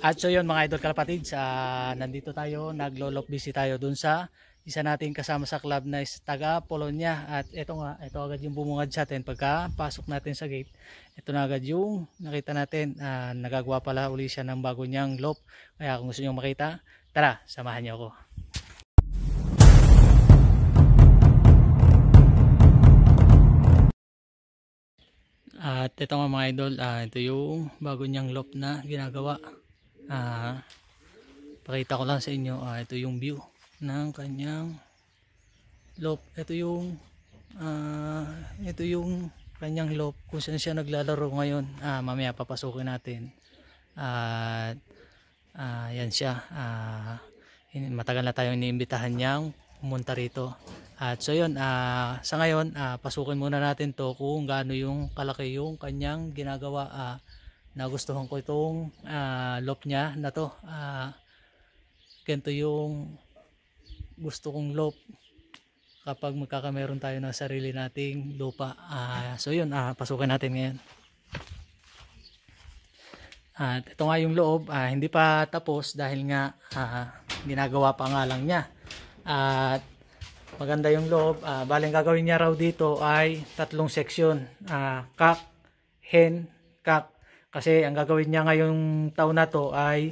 At so yun mga idol kalapatids, nandito tayo, naglo-lop busy tayo dun sa isa natin kasama sa club na is taga Polonia. At ito nga, ito agad yung bumungad sa atin pagka pasok natin sa gate. Ito na agad yung nakita natin, nagagawa pala uli siya ng bago niyang lop. Kaya kung gusto nyo makita, tara, samahan niyo ako. At ito nga mga idol, ito yung bago niyang lop na ginagawa. Pakita ko lang sa inyo, ito yung view ng kanyang lop. Ito yung kanyang lop kung saan siya naglalaro ngayon. Mamaya papasukin natin. Yan siya. Matagal na tayong iniimbitahan niyang pumunta rito. At so yun, sa ngayon pasukin muna natin to kung gaano yung kalaki yung kanyang ginagawa. Nagustuhan ko itong lop niya na to. Ganito yung gusto kong lop kapag magkakameron tayo ng sarili nating lupa. So yun, pasukin natin ngayon. At ito nga yung loob, hindi pa tapos dahil nga ginagawa pa nga lang niya. At maganda yung loob. Baling gagawin niya raw dito ay 3 seksyon. Kak, hen, kak. Kasi ang gagawin niya ngayong taon na to ay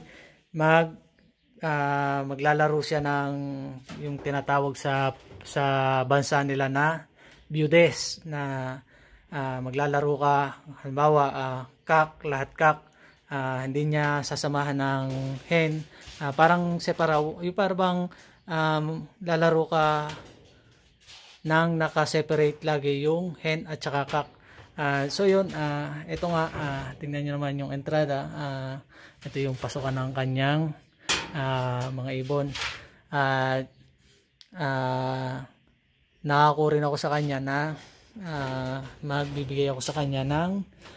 maglalaro siya ng yung tinatawag sa bansa nila na Biyudes, na maglalaro ka, halimbawa kak, lahat kak, hindi niya sasamahan ng hen, parang separaw, yung parang lalaro ka nang naka-separate lagi yung hen at saka kak. So yun, ito nga, tingnan nyo naman yung entrada. Ito yung pasukan ng kanyang mga ibon. At nakaku rin ako sa kanya na magbibigay ako sa kanya ng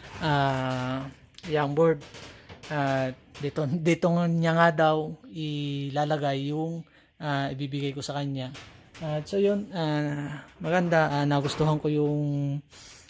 young bird. Dito niya nga daw ilalagay yung ibibigay ko sa kanya. So yun, maganda. Nagustuhan ko yung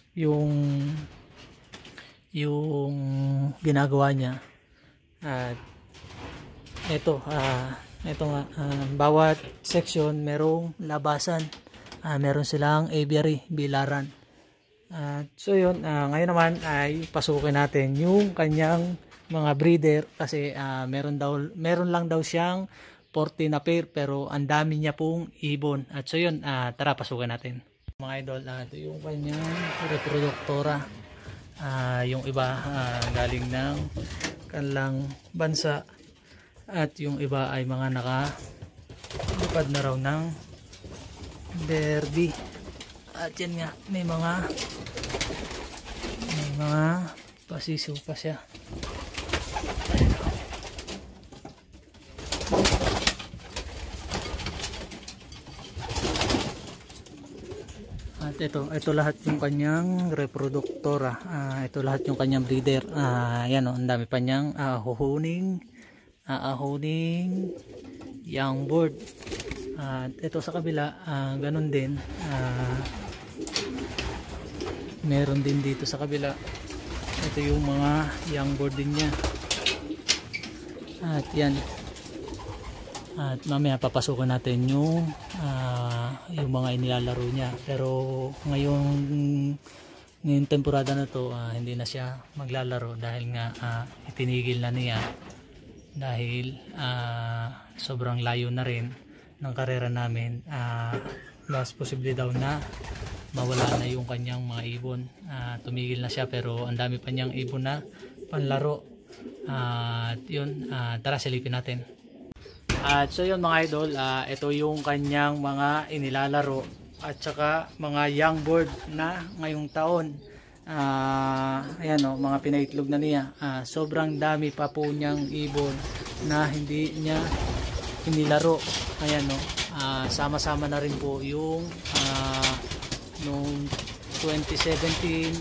ginagawa niya. At ito nga, bawat section merong labasan, meron silang aviary, bilaran. So yun, ngayon naman ay pasukin natin yung kanyang mga breeder kasi meron lang daw siyang 40 na pair pero ang dami niya pong ibon. At so yun, tara pasukin natin mga idol. Ito yung kanyang reproduktora. Yung iba galing ng kanilang bansa at yung iba ay mga nakalipad na raw ng derby. At yan nga, may mga pasisiw pa siya. At ito lahat yung kanyang reproduktora. Ito lahat yung kanyang breeder. Yan o, ang dami pa niyang aahuning young bird. At ito sa kabila, ganun din. Meron din dito sa kabila. Ito yung mga young bird din niya. At yan. At mamaya papasukan natin yung mga inilalaro niya. Pero ngayong temporada na to, hindi na siya maglalaro dahil nga itinigil na niya dahil sobrang layo na rin ng karera namin. Mas posible daw na mawala na yung kanyang mga ibon. Tumigil na siya pero ang dami pa niyang ibon na panlaro. At yun, tara silipin natin. At so yun mga idol, ito yung kanyang mga inilalaro at saka mga young bird na ngayong taon. Ayan o, mga pinaitlog na niya. Sobrang dami pa po niyang ibon na hindi niya inilaro. Ayan o, sama-sama na rin po yung noong 2017,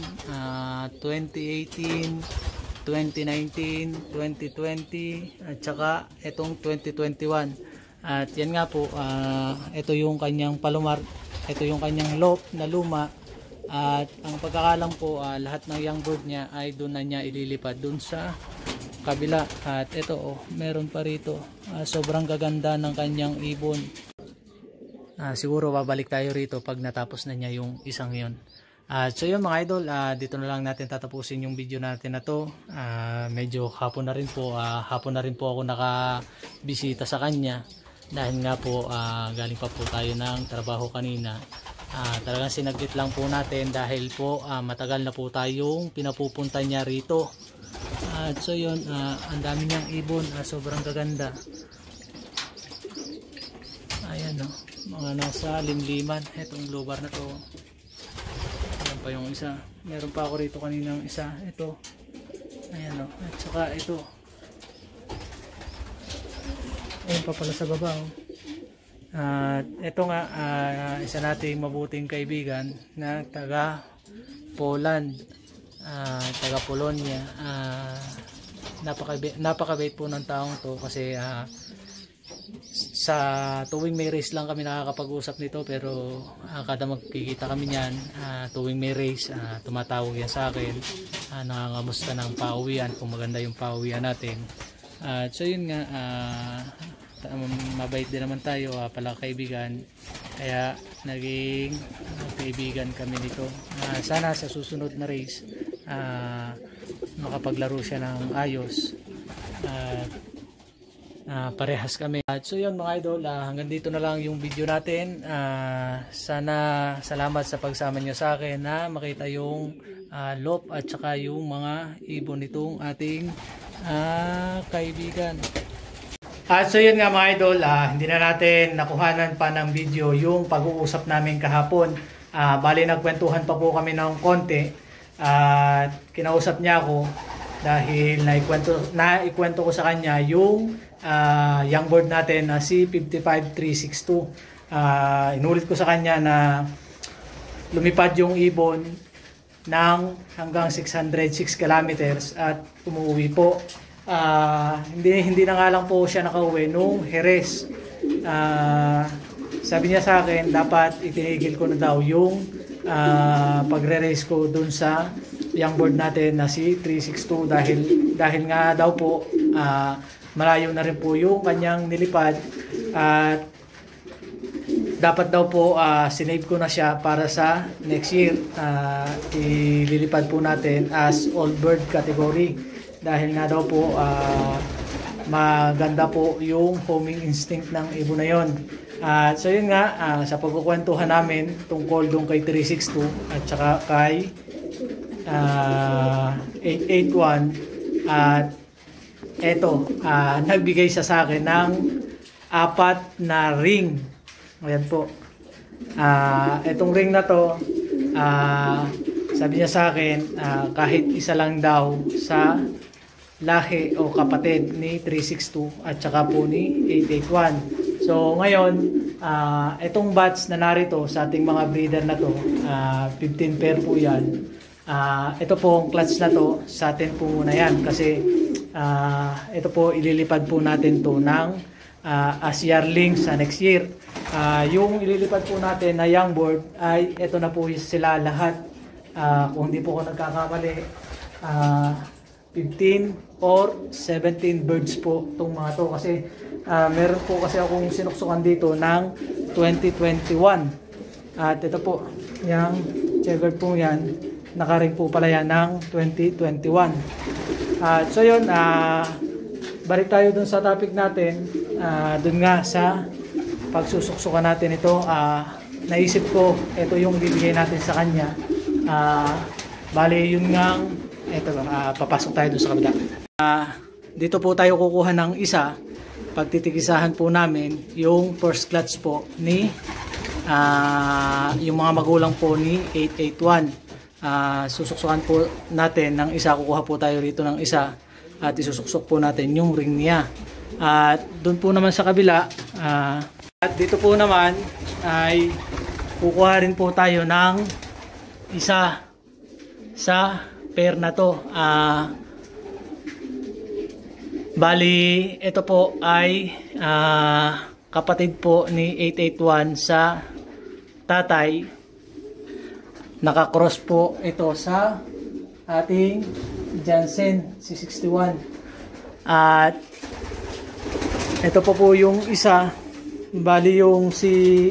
2018, 2019, 2020 at saka itong 2021. At yan nga po, ito yung kanyang palomar, ito yung kanyang lop na luma. At ang pagkakalam po, lahat ng young bird niya ay doon na niya ililipad doon sa kabila. At ito, meron pa rito. Sobrang gaganda ng kanyang ibon. Siguro babalik tayo rito pag natapos na niya yung isang yon. So yun mga idol, dito na lang natin tatapusin yung video natin na to. Medyo hapon na rin po ako nakabisita sa kanya. Dahil nga po galing pa po tayo ng trabaho kanina. Talagang sinaglit lang po natin dahil po matagal na po tayong pinapupunta niya rito. So yun, ang dami niyang ibon, sobrang gaganda. Ayan mga nasa limliman. Itong blue bar na to. Ayan pa yung isa. Meron pa ako rito kaninang isa. Ito. Ayan at saka ito. Ayan pa pala sa baba. Ito nga, isa nating mabuting kaibigan na taga Poland, taga Polonia. Napakabait po ng taong to kasi sa tuwing may race lang kami nakakapag-usap nito, pero kada magkikita kami niyan, tuwing may race, tumatawag yan sa akin, nangangamusta ng pauwian kung maganda yung pauwian natin. So yun nga, mabait din naman tayo pala kaibigan, kaya naging kaibigan kami nito. Sana sa susunod na race makapaglaro siya ng ayos at parehas kami. So yun mga idol, hanggang dito na lang yung video natin. Sana salamat sa pagsama nyo sa akin na makita yung lop at saka yung mga ibon nitong ating kaibigan. So yun nga mga idol, hindi na natin nakuhanan pa ng video yung pag-uusap namin kahapon. Bali nagkwentuhan pa po kami ng konti at kinausap niya ako dahil naikwento ko sa kanya yung young bird natin na si 55362. Inulit ko sa kanya na lumipad yung ibon ng hanggang 606 kilometers at umuwi po. Hindi na nga lang po siya nakauwi nung Jerez. Sabi niya sa akin, dapat itinigil ko na daw yung pagre-race ko dun sa young bird natin na si 362 dahil nga daw po malayo na rin po yung kanyang nilipad at dapat daw po sinave ko na siya para sa next year. Ililipad po natin as all bird category dahil nga daw po maganda po yung homing instinct ng ibon na yon. So yun nga, sa pagkukwentuhan namin tungkol doon kay 362 at saka kay 881 at eto, nagbigay siya sa akin ng 4 na ring. Ayan po. Etong ring na to, sabi niya sa akin, kahit isa lang daw sa lahi o kapatid ni 362 at saka po ni 881. So ngayon, itong batch na narito sa ating mga breeder na to, 15 pair po yan. Ito po ang clutch na to, sa atin po muna yan kasi ito po ililipad po natin to ng as yearling sa next year. Yung ililipad po natin na young bird ay ito na po sila lahat. Kung hindi po ako nagkakamali, 15 or 17 birds po itong mga to kasi meron po kasi akong sinuksukan dito ng 2021 at ito po yung checkered po yan, nakaring po pala yan ng 2021. So yun, balik tayo dun sa topic natin. Dun nga sa pagsusuksukan natin ito, naisip ko ito yung bibigay natin sa kanya. Bali yun nga, ito papasok tayo dun sa kabila. Dito po tayo kukuha ng isa, pagtitikisahan po namin yung first clutch po ni yung mga magulang po ni 881. Susuksukan po natin ng isa, kukuha po tayo rito ng isa at isusuksok po natin yung ring niya. At doon po naman sa kabila, at dito po naman ay kukuha rin po tayo ng isa sa pair na to. Bali, ito po ay kapatid po ni 881 sa tatay. Nakakross po ito sa ating Jansen C61. At ito po yung isa, bali yung si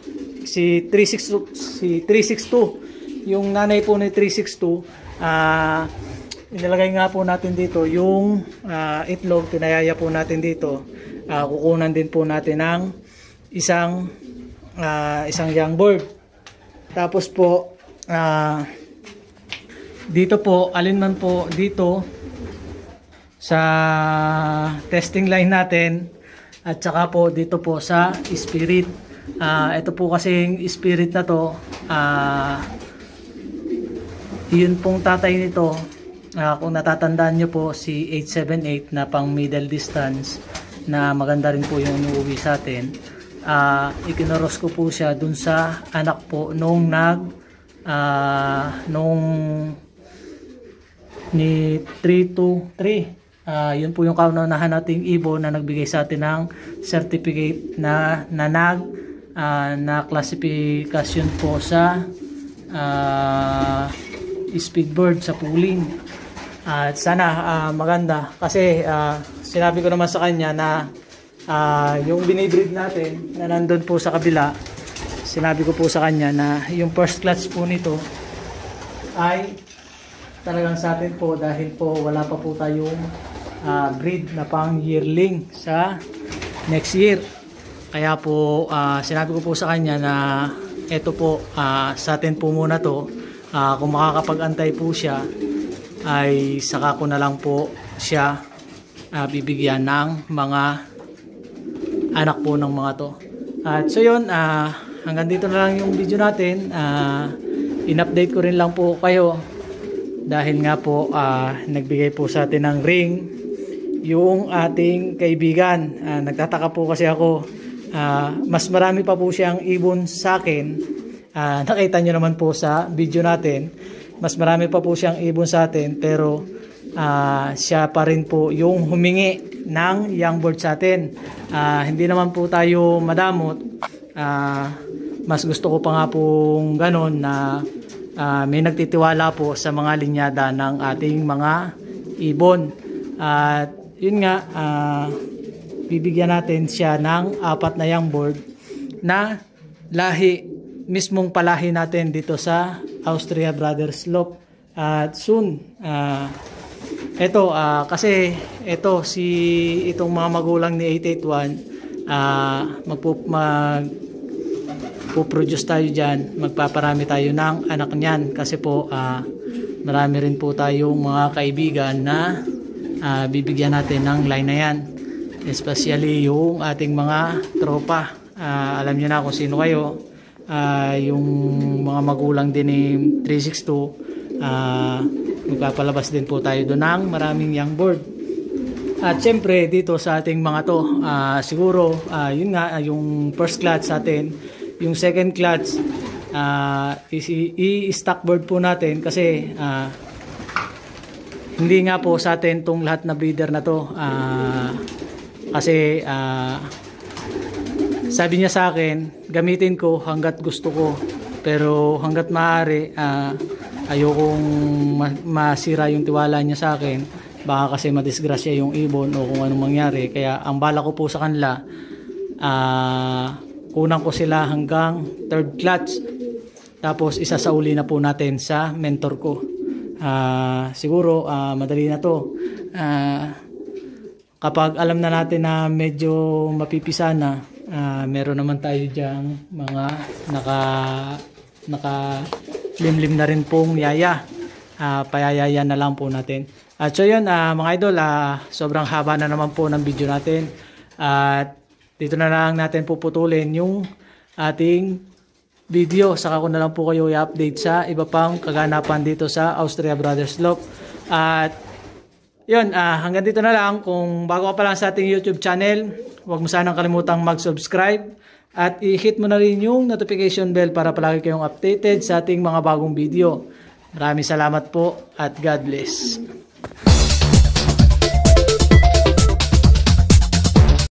362, yung nanay po ni 362, inilagay nga po natin dito yung itlog, tinayaya po natin dito. Kukunan din po natin ng isang young bird. Tapos po dito po, alinman po dito sa testing line natin, at saka po dito po sa spirit. Ito po kasing spirit na to, yun pong tatay nito, kung natatandaan nyo po, si 878 na pang middle distance na maganda rin po yung inuwi sa atin. Ikinoros ko po siya dun sa anak po nung ni 323. Yun po yung kaunahan nating ibon na nagbigay sa atin ng certificate na classification po sa speedbird sa pooling. At sana maganda, kasi sinabi ko naman sa kanya na yung binibreed natin na nandun po sa kabila, sinabi ko po sa kanya na yung first clutch po nito ay talagang sa atin po, dahil po wala pa po tayong breed na pang yearling sa next year. Kaya po sinabi ko po sa kanya na ito po, sa atin po muna to. Kung makakapag-antay po siya, ay saka ko na lang po siya bibigyan ng mga anak po ng mga to. At so yun, hanggang dito na lang yung video natin. In-update ko rin lang po kayo dahil nga po nagbigay po sa atin ng ring yung ating kaibigan. Nagtataka po kasi ako, mas marami pa po siyang ibon sa akin. Nakita nyo naman po sa video natin, mas marami pa po siyang ibon sa atin, pero siya pa rin po yung humingi ng young bird sa atin. Hindi naman po tayo madamot. Mas gusto ko pa nga pong ganon na may nagtitiwala po sa mga linyada ng ating mga ibon. At yun nga, bibigyan natin siya ng 4 na young bird na lahi, mismong palahi natin dito sa Austria Brothers Loft. At soon, kasi itong mga magulang ni 881, magpo-produce tayo dyan, magpaparami tayo ng anak niyan, kasi po marami rin po tayong mga kaibigan na bibigyan natin ng line na yan, especially yung ating mga tropa. Alam niyo na kung sino kayo, yung mga magulang din ni 362. Magpapalabas din po tayo doon ng maraming young bird. At syempre dito sa ating mga to, siguro yun nga, yung first clutch sa atin, yung second clutch i-stock bird po natin, kasi hindi nga po sa atin tong lahat na breeder na to, kasi sabi niya sa akin, gamitin ko hanggat gusto ko, pero hanggat maaari ayokong masira yung tiwala niya sa akin, baka kasi madisgrasya yung ibon o kung anong mangyari. Kaya ang bala ko po sa kanila, kunang ko sila hanggang third clutch, tapos isasauli na po natin sa mentor ko. Siguro madali na to. Kapag alam na natin na medyo mapipisa na, meron naman tayo dyang mga naka-limlim na rin pong yaya. Payayaya na lang po natin. At so yun, mga idol, sobrang haba na naman po ng video natin. At dito na lang natin puputulin yung ating video. Saka ko na lang po kayo i-update sa iba pang kaganapan dito sa Austria Brothers Loft. At yun, hanggang dito na lang. Kung bago ka pa lang sa ating YouTube channel, huwag mo sanang kalimutang mag-subscribe at i-hit mo na rin yung notification bell para palagi kayong updated sa ating mga bagong video. Maraming salamat po at God bless.